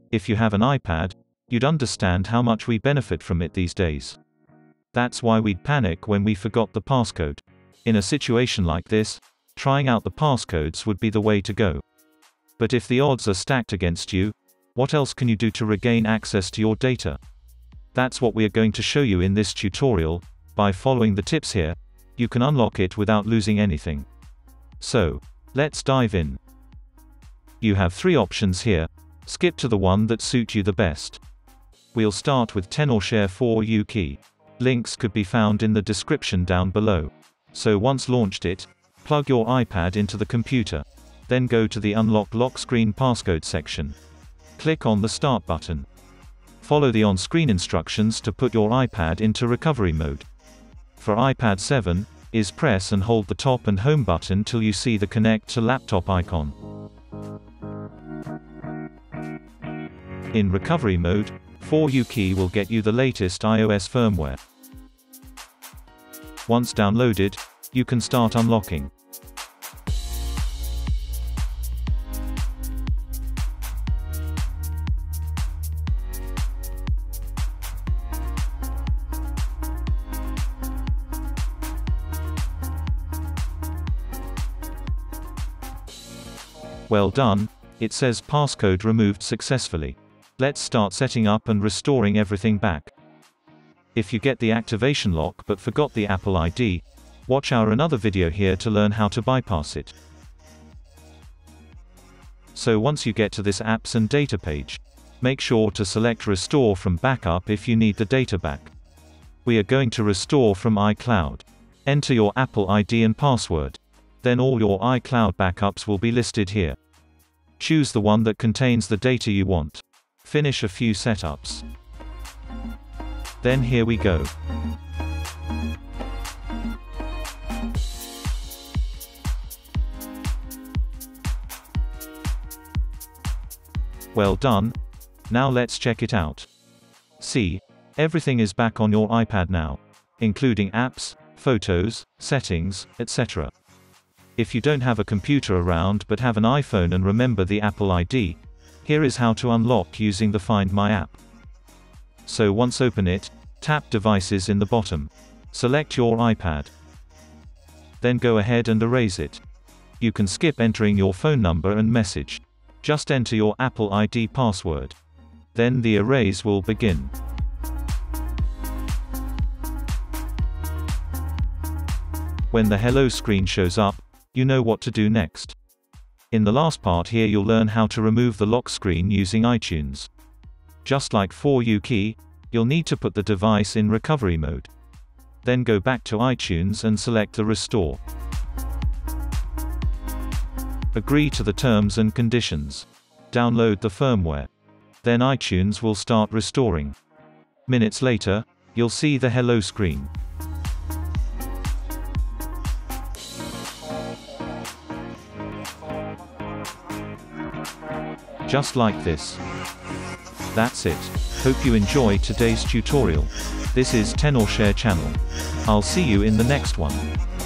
If you have an iPad, you'd understand how much we benefit from it these days. That's why we'd panic when we forgot the passcode. In a situation like this, trying out the passcodes would be the way to go. But if the odds are stacked against you, what else can you do to regain access to your data? That's what we are going to show you in this tutorial. By following the tips here, you can unlock it without losing anything. So, let's dive in. You have three options here. Skip to the one that suits you the best. We'll start with Tenorshare 4U key. Links could be found in the description down below. So once launched it, plug your iPad into the computer. Then go to the Unlock Lock Screen Passcode section. Click on the Start button. Follow the on-screen instructions to put your iPad into recovery mode. For iPad 7, press and hold the top and home button till you see the Connect to Laptop icon. In recovery mode, 4U key will get you the latest iOS firmware. Once downloaded, you can start unlocking. Well done, it says passcode removed successfully. Let's start setting up and restoring everything back. If you get the activation lock but forgot the Apple ID, watch our another video here to learn how to bypass it. So once you get to this apps and data page, make sure to select restore from backup if you need the data back. We are going to restore from iCloud. Enter your Apple ID and password. Then all your iCloud backups will be listed here. Choose the one that contains the data you want. Finish a few setups. Then here we go. Well done. Now let's check it out. See, everything is back on your iPad now, including apps, photos, settings, etc. If you don't have a computer around but have an iPhone and remember the Apple ID, here is how to unlock using the Find My app. So once open it, tap Devices in the bottom. Select your iPad. Then go ahead and erase it. You can skip entering your phone number and message. Just enter your Apple ID password. Then the erase will begin. When the hello screen shows up, you know what to do next. In the last part here you'll learn how to remove the lock screen using iTunes. Just like 4U key, you'll need to put the device in recovery mode. Then go back to iTunes and select the restore. Agree to the terms and conditions. Download the firmware. Then iTunes will start restoring. Minutes later, you'll see the hello screen. Just like this. That's it. Hope you enjoyed today's tutorial. This is Tenorshare channel. I'll see you in the next one.